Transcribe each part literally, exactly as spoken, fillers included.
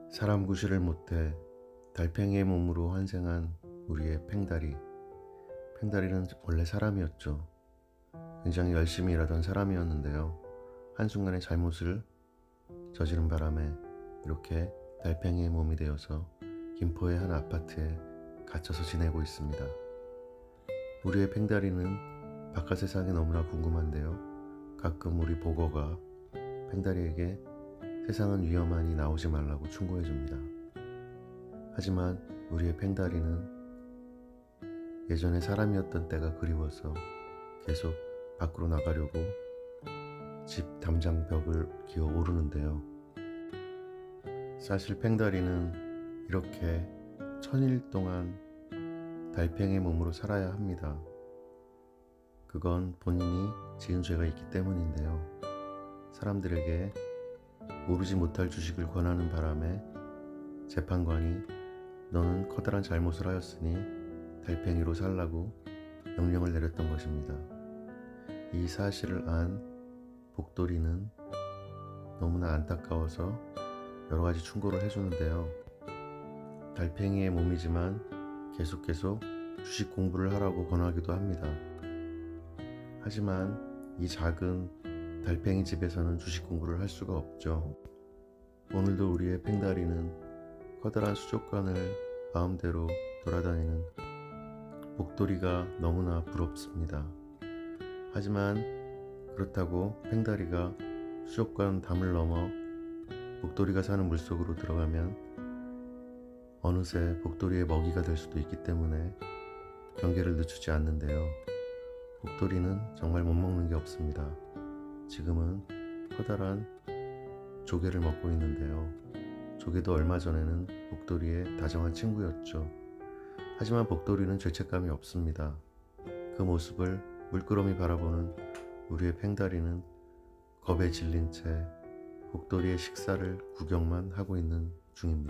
사람 구실을 못해 달팽이의 몸으로 환생한 우리의 팽다리. 팽다리는 원래 사람이었죠. 굉장히 열심히 일하던 사람이었는데요. 한순간에 잘못을 저지른 바람에 이렇게 달팽이의 몸이 되어서 김포의 한 아파트에 갇혀서 지내고 있습니다. 우리의 팽다리는 바깥 세상이 너무나 궁금한데요. 가끔 우리 보거가 팽다리에게 세상은 위험하니 나오지 말라고 충고해 줍니다. 하지만 우리의 팽다리는 예전에 사람이었던 때가 그리워서 계속 밖으로 나가려고 집 담장 벽을 기어 오르는데요. 사실 팽다리는 이렇게 천일 동안 달팽이 몸으로 살아야 합니다. 그건 본인이 지은 죄가 있기 때문인데요. 사람들에게 모르지 못할 주식을 권하는 바람에 재판관이 너는 커다란 잘못을 하였으니 달팽이로 살라고 명령을 내렸던 것입니다. 이 사실을 안 복돌이는 너무나 안타까워서 여러 가지 충고를 해주는데요. 달팽이의 몸이지만 계속 계속 주식 공부를 하라고 권하기도 합니다. 하지만 이 작은 달팽이 집에서는 주식 공부를 할 수가 없죠. 오늘도 우리의 팽다리는 커다란 수족관을 마음대로 돌아다니는 복돌이가 너무나 부럽습니다. 하지만 그렇다고 팽다리가 수족관 담을 넘어 복돌이가 사는 물속으로 들어가면 어느새 복돌이의 먹이가 될 수도 있기 때문에 경계를 늦추지 않는데요. 복돌이는 정말 못 먹는 게 없습니다. 지금은 커다란 조개를 먹고 있는데요. 조개도 얼마 전에는 복돌이의 다정한 친구였죠. 하지만 복돌이는 죄책감이 없습니다. 그 모습을 물끄러미 바라보는 우리의 팽다리는 겁에 질린 채 복돌이의 식사를 구경만 하고 있는 중입니다.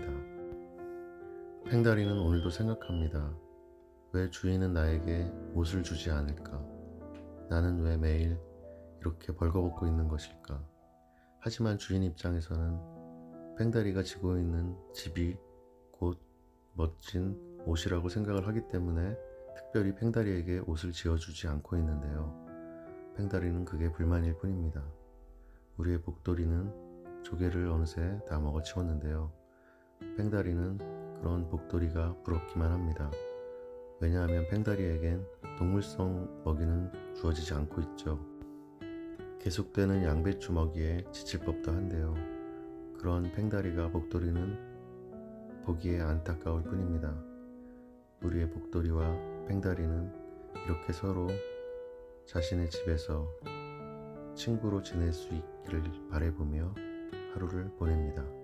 팽다리는 오늘도 생각합니다. 왜 주인은 나에게 옷을 주지 않을까? 나는 왜 매일 이렇게 벌거벗고 있는 것일까? 하지만 주인 입장에서는 팽다리가 지고 있는 집이 곧 멋진 옷이라고 생각을 하기 때문에 특별히 팽다리에게 옷을 지어주지 않고 있는데요. 팽다리는 그게 불만일 뿐입니다. 우리의 복돌이는 조개를 어느새 다 먹어치웠는데요. 팽다리는 그런 복돌이가 부럽기만 합니다. 왜냐하면 팽다리에겐 동물성 먹이는 주어지지 않고 있죠. 계속되는 양배추 먹이에 지칠 법도 한데요. 그런 팽다리가 복돌이는 보기에 안타까울 뿐입니다. 우리의 복돌이와 팽다리는 이렇게 서로 자신의 집에서 친구로 지낼 수 있기를 바라보며 하루를 보냅니다.